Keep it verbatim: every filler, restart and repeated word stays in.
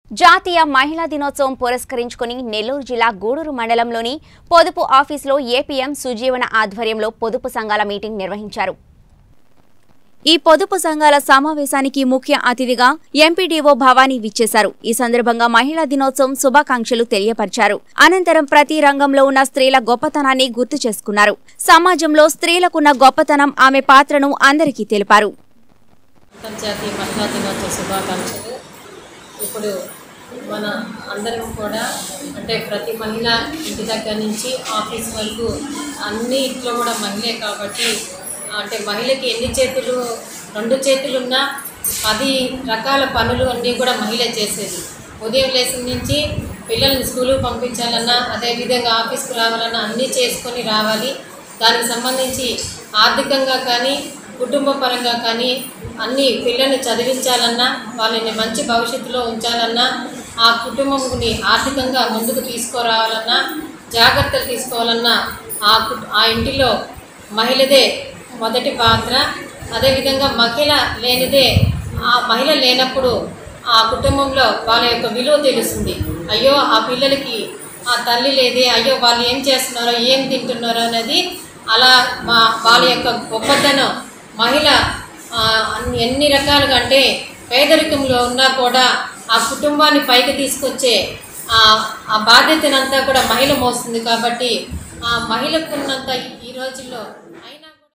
జాతీయ మహిళా దినోత్సవం పురస్కరించుకుని నెల్లూరు జిల్లా గూడూరు మండలంలోని పొదుపు ఆఫీసులో ఏపీఎం సుజీవన ఆధ్వర్యంలో పొదుపు సంఘాల మీటింగ్ నిర్వహించారు. ఈ పొదుపు సంఘాల సమావేశానికి ముఖ్య అతిథిగా ఎంపీడీఓ భవానీ విచ్చేశారు. ఈ సందర్భంగా మహిళా దినోత్సవం శుభాకాంక్షలు తెలియపరిచారు. అనంతరం ప్రతి రంగంలో ఉన్న స్త్రీల గొప్పతనాన్ని గుర్తు చేసుకున్నారు. సమాజంలో స్త్రీలకున్న గొప్పతనం, ఆమె పాత్రను అందరికీ తెలిపారు. అంతర్జాతీయ మహిళా దినోత్సవ శుభాకాంక్షలు. ఇప్పుడు మన అందరం కూడా అంటే ప్రతి మహిళ ఇంటి దగ్గర నుంచి ఆఫీస్ వరకు అన్ని ఇంట్లో కూడా మహిళే కాబట్టి అంటే మహిళకి ఎన్ని చేతులు రెండు చేతులు ఉన్నా పది రకాల పనులు అన్నీ కూడా మహిళ చేసేది. ఉదయం లేచిన నుంచి పిల్లల్ని స్కూలుకు పంపించాలన్నా అదేవిధంగా ఆఫీస్కి రావాలన్నా అన్నీ చేసుకొని రావాలి. దానికి సంబంధించి ఆర్థికంగా కానీ కుటుంబ పరంగా కానీ అన్ని పిల్లల్ని చదివించాలన్నా వాళ్ళని మంచి భవిష్యత్తులో ఉంచాలన్నా ఆ కుటుంబంని ఆర్థికంగా ముందుకు తీసుకురావాలన్నా జాగ్రత్తలు తీసుకోవాలన్నా ఆ ఆ ఇంటిలో మహిళదే మొదటి పాత్ర. అదేవిధంగా మహిళ లేనిదే ఆ మహిళ లేనప్పుడు ఆ కుటుంబంలో వాళ్ళ యొక్క విలువ తెలుస్తుంది. అయ్యో ఆ పిల్లలకి ఆ తల్లి లేదే, అయ్యో వాళ్ళు ఏం చేస్తున్నారో ఏం తింటున్నారో అనేది అలా మా వాళ్ళ యొక్క గొప్పతనం మహిళ ఎన్ని రకాలుగా అంటే పేదరికంలో ఉన్నా కూడా ఆ కుటుంబాన్ని పైకి తీసుకొచ్చే ఆ బాధ్యతనంతా కూడా మహిళ మోస్తుంది. కాబట్టి ఆ మహిళకున్నంత ఈ రోజుల్లో